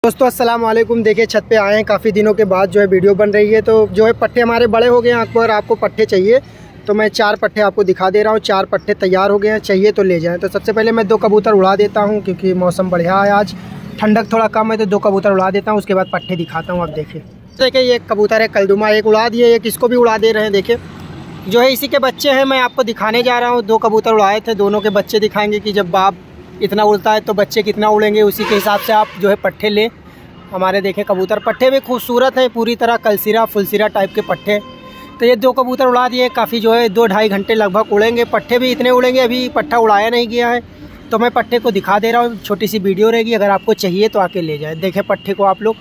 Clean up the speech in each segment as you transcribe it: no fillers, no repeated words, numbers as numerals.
दोस्तों अस्सलाम वालेकुम। देखिए छत पे आए हैं, काफ़ी दिनों के बाद जो है वीडियो बन रही है। तो जो है पट्टे हमारे बड़े हो गए हैं। अगर आपको पट्टे चाहिए तो मैं 4 पट्टे आपको दिखा दे रहा हूँ। 4 पट्टे तैयार हो गए हैं, चाहिए तो ले जाएं। तो सबसे पहले मैं 2 कबूतर उड़ा देता हूँ क्योंकि मौसम बढ़िया है, आज ठंडक थोड़ा कम है, तो 2 कबूतर उड़ा देता हूँ। उसके बाद पट्टे दिखाता हूँ। अब देखिए ये एक कबूतर है कलदुमा, एक उड़ा दिए, एक इसको भी उड़ा दे रहे हैं। देखिए जो है इसी के बच्चे हैं, मैं आपको दिखाने जा रहा हूँ। 2 कबूतर उड़ाए थे, दोनों के बच्चे दिखाएंगे कि जब बाप इतना उड़ता है तो बच्चे कितना उड़ेंगे, उसी के हिसाब से आप जो है पट्टे लें। हमारे देखें कबूतर, पट्टे भी खूबसूरत हैं, पूरी तरह कलसिरा फुलसिरा टाइप के पट्टे। तो ये 2 कबूतर उड़ा दिए, काफ़ी जो है 2-2.5 घंटे लगभग उड़ेंगे। पट्टे भी इतने उड़ेंगे, अभी पट्टा उड़ाया नहीं गया है तो मैं पट्टे को दिखा दे रहा हूँ। छोटी सी वीडियो रहेगी, अगर आपको चाहिए तो आके ले जाए। देखें पट्टे को आप लोग।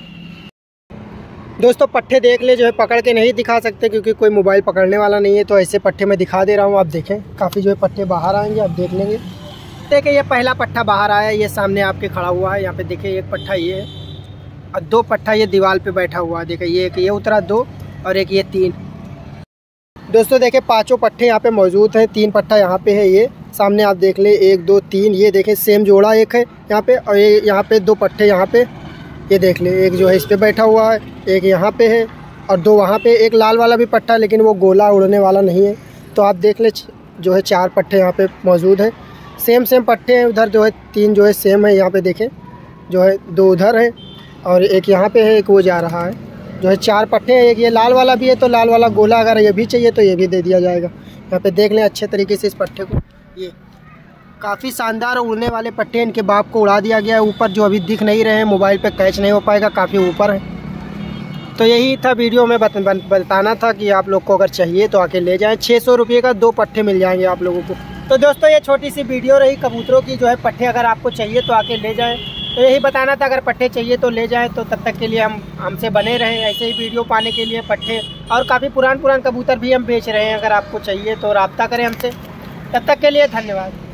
दोस्तों पट्टे देख ले, जो है पकड़ के नहीं दिखा सकते क्योंकि कोई मोबाइल पकड़ने वाला नहीं है, तो ऐसे पट्टे मैं दिखा दे रहा हूँ। आप देखें काफ़ी जो है पट्टे बाहर आएंगे, आप देख लेंगे। देखिए ये पहला पट्टा बाहर आया, ये सामने आपके खड़ा हुआ है। यहाँ पे देखिए एक पट्टा ये है और 2 पट्टा ये दीवार पे बैठा हुआ है। देखिए ये एक ये उतरा 2 और एक ये 3। दोस्तों देखिए 5 पट्टे यहाँ पे मौजूद हैं। 3 पट्टा यहाँ पे है, ये सामने आप देख ले, 1 2 3। ये देखें सेम जोड़ा एक है यहाँ पे, और ये यहाँ पे 2 पट्टे यहाँ पे, ये देख ले। एक जो है इस पे बैठा हुआ है, एक यहाँ पे है और 2 वहाँ पे। एक लाल वाला भी पट्टा, लेकिन वो गोला उड़ने वाला नहीं है। तो आप देख ले जो है 4 पट्टे यहाँ पे मौजूद हैं। सेम पट्टे हैं। उधर जो है 3 जो है सेम है। यहाँ पे देखें जो है 2 उधर है और एक यहाँ पे है, एक वो जा रहा है। जो है 4 पट्टे हैं। एक ये लाल वाला भी है, तो लाल वाला गोला अगर ये भी चाहिए तो ये भी दे दिया जाएगा। यहाँ पे देख लें अच्छे तरीके से इस पट्टे को। ये काफ़ी शानदार उड़ने वाले पट्टे, इनके बाप को उड़ा दिया गया है। ऊपर जो अभी दिख नहीं रहे हैं, मोबाइल पे कैच नहीं हो पाएगा, काफ़ी ऊपर है। तो यही था वीडियो में बताना था कि आप लोग को अगर चाहिए तो आके ले जाएं। 600 रुपये का 2 पट्टे मिल जाएंगे आप लोगों को। तो दोस्तों ये छोटी सी वीडियो रही कबूतरों की। जो है पट्टे अगर आपको चाहिए तो आके ले जाएं। तो यही बताना था, अगर पट्टे चाहिए तो ले जाएं। तो तब तक के लिए हम हमसे बने रहें ऐसे ही वीडियो पाने के लिए। पट्टे और काफ़ी पुरान कबूतर भी हम बेच रहे हैं, अगर आपको चाहिए तो रब्ता करें हमसे। तब तक के लिए धन्यवाद।